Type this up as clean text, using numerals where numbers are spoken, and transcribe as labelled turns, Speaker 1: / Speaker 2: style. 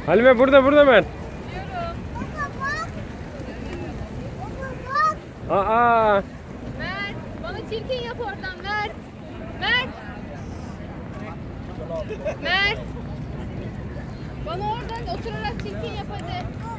Speaker 1: Halime burada Mert. Aa.
Speaker 2: Mert, bana çirkin yap oradan Mert. Mert. Mert. Bana oradan oturarak çirkin yap hadi.